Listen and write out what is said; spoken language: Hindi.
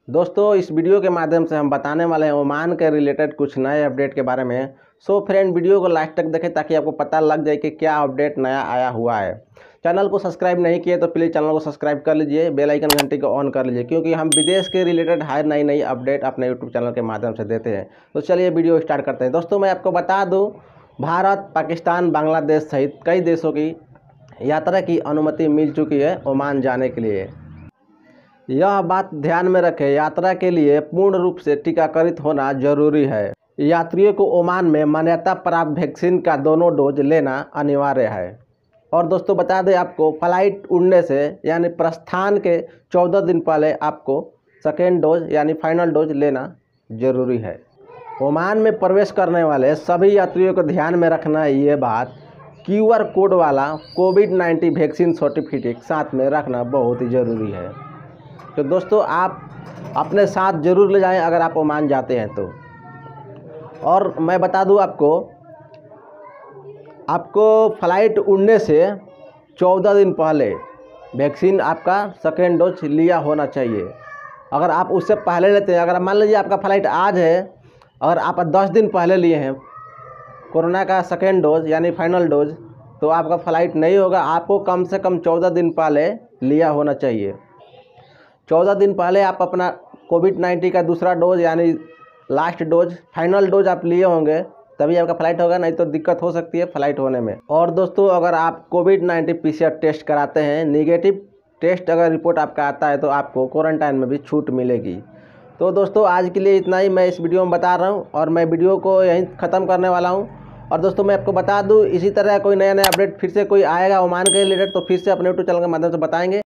दोस्तों इस वीडियो के माध्यम से हम बताने वाले हैं ओमान के रिलेटेड कुछ नए अपडेट के बारे में। सो फ्रेंड, वीडियो को लास्ट तक देखें ताकि आपको पता लग जाए कि क्या अपडेट नया आया हुआ है। चैनल को सब्सक्राइब नहीं किए तो प्लीज़ चैनल को सब्सक्राइब कर लीजिए, बेल आइकन घंटी को ऑन कर लीजिए, क्योंकि हम विदेश के रिलेटेड हर नई अपडेट अपने यूट्यूब चैनल के माध्यम से देते हैं। तो चलिए वीडियो स्टार्ट करते हैं। दोस्तों मैं आपको बता दूँ, भारत, पाकिस्तान, बांग्लादेश सहित कई देशों की यात्रा की अनुमति मिल चुकी है ओमान जाने के लिए। यह बात ध्यान में रखें, यात्रा के लिए पूर्ण रूप से टीकाकरित होना जरूरी है। यात्रियों को ओमान में मान्यता प्राप्त वैक्सीन का दोनों डोज लेना अनिवार्य है। और दोस्तों बता दें आपको, फ्लाइट उड़ने से यानी प्रस्थान के 14 दिन पहले आपको सेकेंड डोज यानी फाइनल डोज लेना जरूरी है। ओमान में प्रवेश करने वाले सभी यात्रियों को ध्यान में रखना ये बात, QR कोड वाला कोविड-19 वैक्सीन सर्टिफिकेट साथ में रखना बहुत ही ज़रूरी है। तो दोस्तों आप अपने साथ ज़रूर ले जाएं अगर आप ओमान जाते हैं तो। और मैं बता दूं आपको फ़्लाइट उड़ने से 14 दिन पहले वैक्सीन आपका सेकेंड डोज लिया होना चाहिए। अगर आप उससे पहले लेते हैं, अगर मान लीजिए आपका फ़्लाइट आज है और आप 10 दिन पहले लिए हैं कोरोना का सेकेंड डोज यानी फाइनल डोज, तो आपका फ़्लाइट नहीं होगा। आपको कम से कम 14 दिन पहले लिया होना चाहिए। 14 दिन पहले आप अपना कोविड-19 का दूसरा डोज यानी लास्ट डोज, फाइनल डोज आप लिए होंगे, तभी आपका फ़्लाइट होगा, नहीं तो दिक्कत हो सकती है फ़्लाइट होने में। और दोस्तों अगर आप कोविड-19 PCR टेस्ट कराते हैं, नेगेटिव टेस्ट अगर रिपोर्ट आपका आता है, तो आपको क्वारंटाइन में भी छूट मिलेगी। तो दोस्तों आज के लिए इतना ही मैं इस वीडियो में बता रहा हूँ और मैं वीडियो को यहीं ख़त्म करने वाला हूँ। और दोस्तों मैं आपको बता दूँ, इसी तरह कोई नया अपडेट फिर से कोई आएगा ओमान के रिलेटेड तो फिर से अपने यूट्यूब चैनल के माध्यम से बताएंगे।